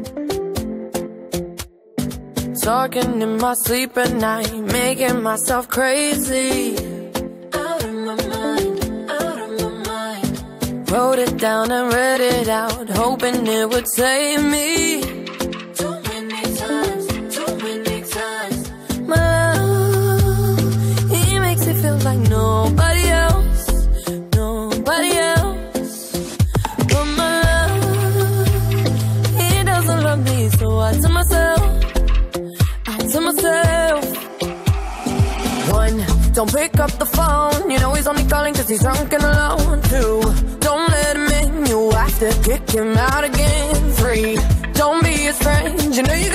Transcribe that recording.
Talking in my sleep at night, making myself crazy. Out of my mind, out of my mind. Wrote it down and read it out, hoping it would save me. Too many times, too many times. My love, he makes it feel like nobody else, nobody else. But my love, he doesn't love me, so I tell myself, to myself. One, don't pick up the phone, you know he's only calling cause he's drunk and alone. Two, don't let him in, you have to kick him out again. Three, don't be his friend, you know you